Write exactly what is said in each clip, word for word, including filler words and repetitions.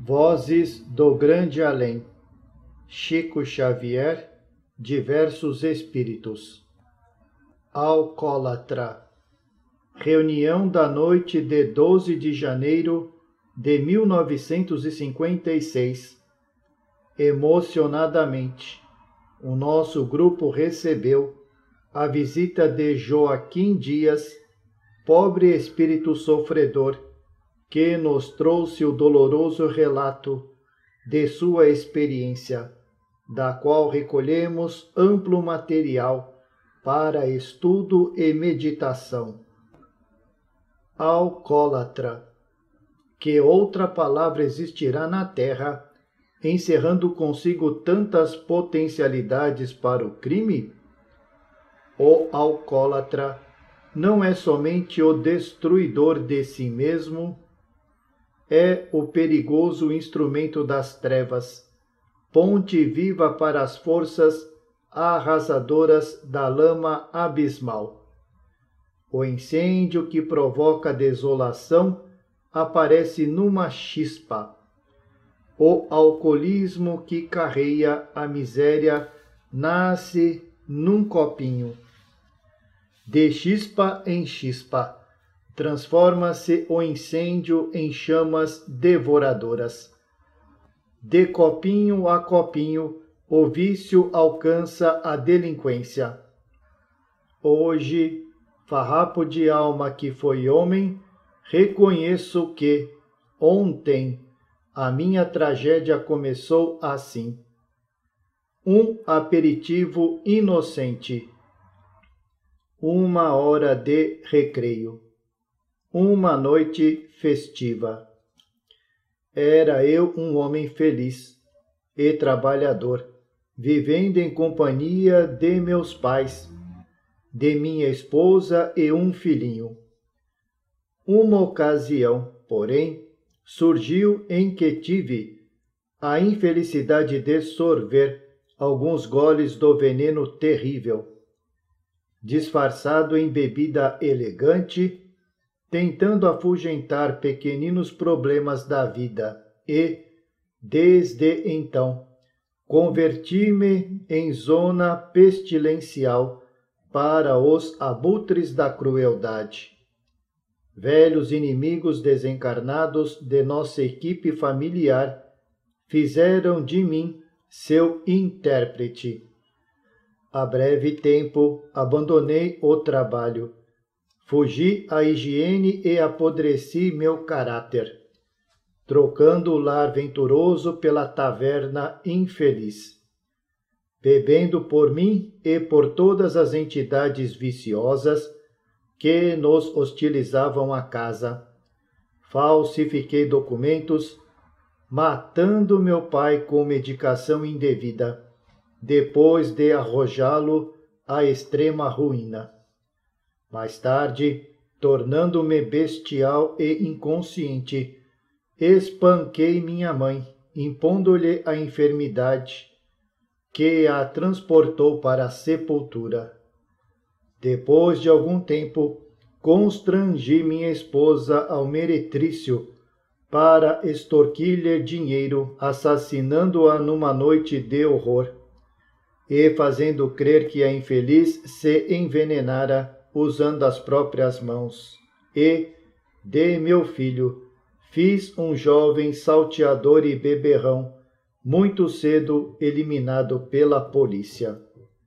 Vozes do Grande Além. Chico Xavier, Diversos Espíritos. Alcoólatra. Reunião da noite de doze de janeiro de mil novecentos e cinquenta e seis. Emocionadamente, o nosso grupo recebeu a visita de Joaquim Dias, pobre espírito sofredor, que nos trouxe o doloroso relato de sua experiência, da qual recolhemos amplo material para estudo e meditação. Alcoólatra. Que outra palavra existirá na terra, encerrando consigo tantas potencialidades para o crime? O alcoólatra não é somente o destruidor de si mesmo, é o perigoso instrumento das trevas, ponte viva para as forças arrasadoras da lama abismal. O incêndio que provoca desolação aparece numa chispa. O alcoolismo que carreia a miséria nasce num copinho. De chispa em chispa, transforma-se o incêndio em chamas devoradoras. De copinho a copinho, o vício alcança a delinquência. Hoje, farrapo de alma que foi homem, reconheço que, ontem, a minha tragédia começou assim. Um aperitivo inocente. Uma hora de recreio. Uma noite festiva. Era eu um homem feliz e trabalhador, vivendo em companhia de meus pais, de minha esposa e um filhinho. Uma ocasião, porém, surgiu em que tive a infelicidade de sorver alguns goles do veneno terrível. Disfarçado em bebida elegante, tentando afugentar pequeninos problemas da vida e, desde então, converti-me em zona pestilencial para os abutres da crueldade. Velhos inimigos desencarnados de nossa equipe familiar fizeram de mim seu intérprete. A breve tempo abandonei o trabalho. Fugi à higiene e apodreci meu caráter, trocando o lar venturoso pela taverna infeliz. Bebendo por mim e por todas as entidades viciosas que nos hostilizavam a casa, falsifiquei documentos, matando meu pai com medicação indevida, depois de arrojá-lo à extrema ruína. Mais tarde, tornando-me bestial e inconsciente, espanquei minha mãe, impondo-lhe a enfermidade que a transportou para a sepultura. Depois de algum tempo, constrangi minha esposa ao meretrício para extorquir-lhe dinheiro, assassinando-a numa noite de horror, e fazendo crer que a infeliz se envenenara usando as próprias mãos, e, de meu filho, fiz um jovem salteador e beberrão, muito cedo eliminado pela polícia.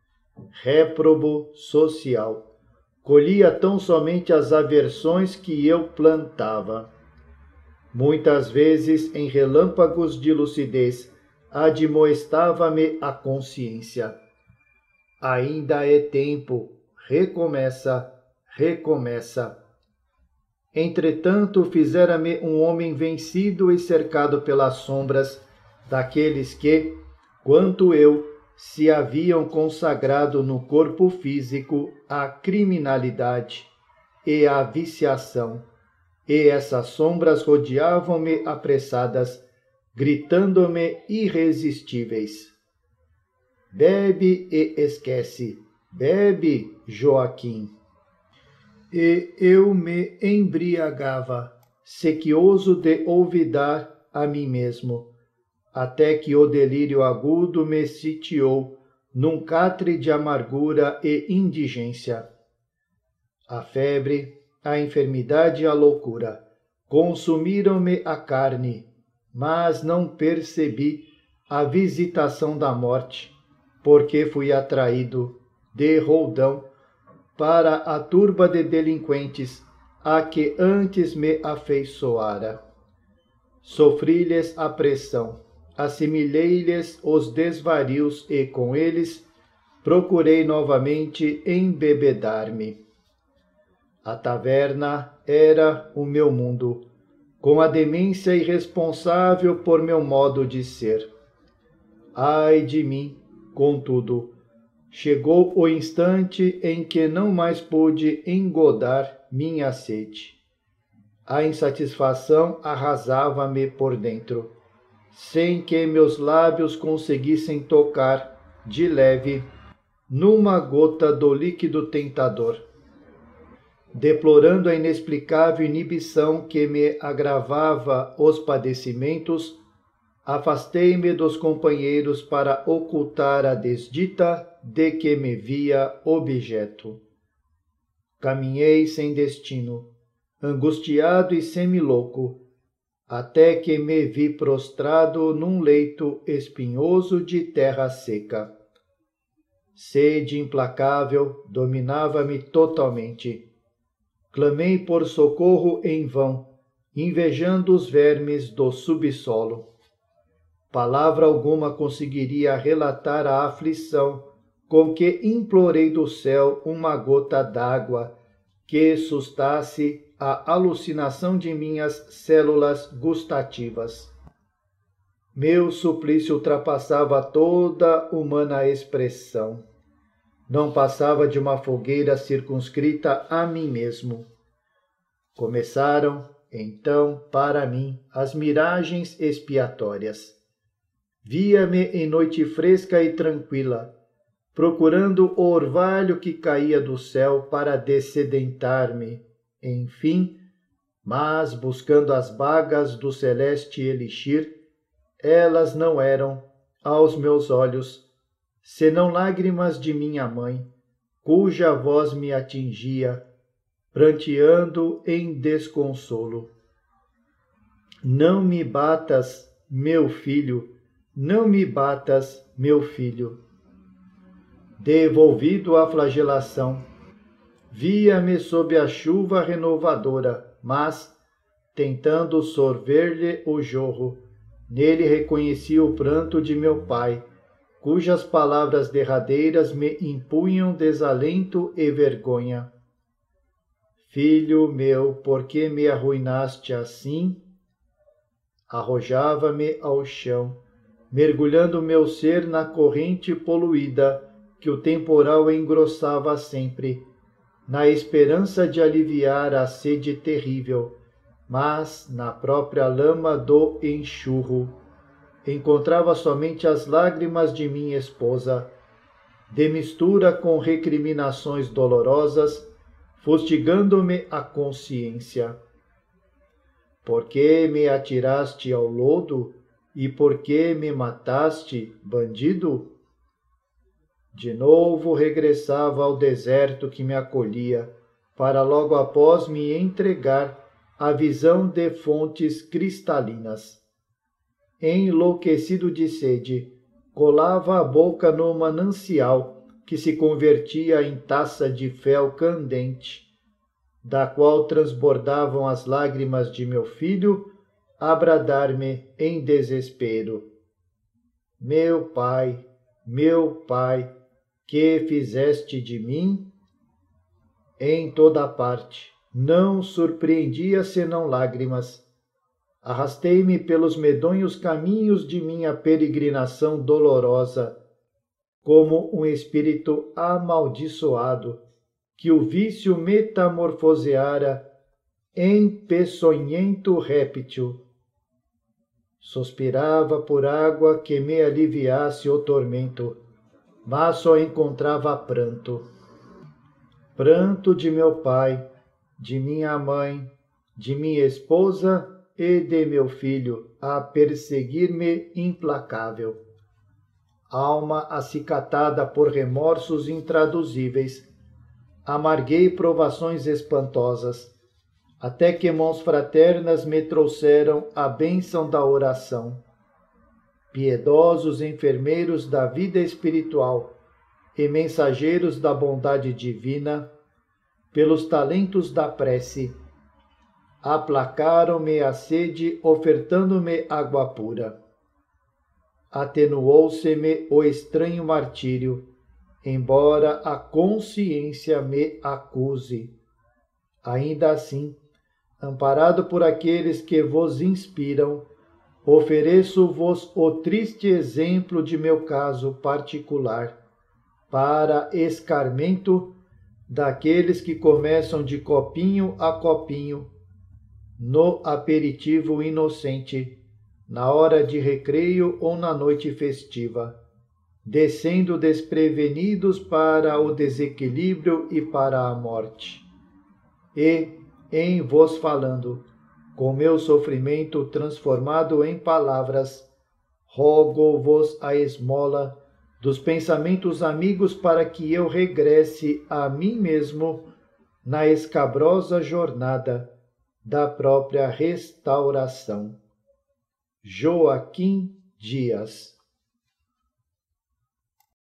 Réprobo social, colhia tão somente as aversões que eu plantava. Muitas vezes, em relâmpagos de lucidez, admoestava-me a consciência. Ainda é tempo. Recomeça, recomeça. Entretanto, fizera-me um homem vencido e cercado pelas sombras daqueles que, quanto eu, se haviam consagrado no corpo físico à criminalidade e à viciação, e essas sombras rodeavam-me apressadas, gritando-me irresistíveis. Bebe e esquece. Bebe, Joaquim. E eu me embriagava, sequioso de olvidar a mim mesmo, até que o delírio agudo me sitiou num catre de amargura e indigência. A febre, a enfermidade e a loucura consumiram-me a carne, mas não percebi a visitação da morte, porque fui atraído de roldão para a turba de delinquentes a que antes me afeiçoara. Sofri-lhes a pressão, assimilei-lhes os desvarios e, com eles, procurei novamente embebedar-me. A taverna era o meu mundo, com a demência irresponsável por meu modo de ser. Ai de mim, contudo, chegou o instante em que não mais pude engodar minha sede. A insatisfação arrasava-me por dentro, sem que meus lábios conseguissem tocar, de leve, numa gota do líquido tentador. Deplorando a inexplicável inibição que me agravava os padecimentos, afastei-me dos companheiros para ocultar a desdita de que me via objeto. Caminhei sem destino, angustiado e semilouco, até que me vi prostrado num leito espinhoso de terra seca. Sede implacável dominava-me totalmente. Clamei por socorro em vão, invejando os vermes do subsolo. Palavra alguma conseguiria relatar a aflição com que implorei do céu uma gota d'água que sustasse a alucinação de minhas células gustativas. Meu suplício ultrapassava toda humana expressão. Não passava de uma fogueira circunscrita a mim mesmo. Começaram, então, para mim, as miragens expiatórias. Via-me em noite fresca e tranquila, procurando o orvalho que caía do céu para dessedentar-me, enfim, mas buscando as bagas do celeste elixir, elas não eram, aos meus olhos, senão lágrimas de minha mãe, cuja voz me atingia, pranteando em desconsolo. Não me batas, meu filho, não me batas, meu filho. Devolvido à flagelação, via-me sob a chuva renovadora, mas, tentando sorver-lhe o jorro, nele reconheci o pranto de meu pai, cujas palavras derradeiras me impunham desalento e vergonha. Filho meu, por que me arruinaste assim? Arrojava-me ao chão, mergulhando meu ser na corrente poluída que o temporal engrossava sempre, na esperança de aliviar a sede terrível, mas na própria lama do enxurro encontrava somente as lágrimas de minha esposa, de mistura com recriminações dolorosas, fustigando-me a consciência. Por que me atiraste ao lodo e por que me mataste, bandido? De novo regressava ao deserto que me acolhia, para logo após me entregar à visão de fontes cristalinas. Enlouquecido de sede, colava a boca no manancial que se convertia em taça de fel candente, da qual transbordavam as lágrimas de meu filho, a bradar-me em desespero. Meu pai, meu pai, que fizeste de mim? Em toda parte, não surpreendia senão lágrimas. Arrastei-me pelos medonhos caminhos de minha peregrinação dolorosa, como um espírito amaldiçoado, que o vício metamorfoseara em peçonhento réptil. Suspirava por água que me aliviasse o tormento, mas só encontrava pranto. Pranto de meu pai, de minha mãe, de minha esposa e de meu filho a perseguir-me implacável. Alma acicatada por remorsos intraduzíveis, amarguei provações espantosas, até que mãos fraternas me trouxeram a bênção da oração. Piedosos enfermeiros da vida espiritual e mensageiros da bondade divina, pelos talentos da prece, aplacaram-me a sede, ofertando-me água pura. Atenuou-se-me o estranho martírio, embora a consciência me acuse. Ainda assim, amparado por aqueles que vos inspiram, ofereço-vos o triste exemplo de meu caso particular, para escarmento daqueles que começam de copinho a copinho, no aperitivo inocente, na hora de recreio ou na noite festiva, descendo desprevenidos para o desequilíbrio e para a morte. E, em vos falando, com meu sofrimento transformado em palavras, rogo-vos a esmola dos pensamentos amigos para que eu regresse a mim mesmo na escabrosa jornada da própria restauração. Joaquim Dias.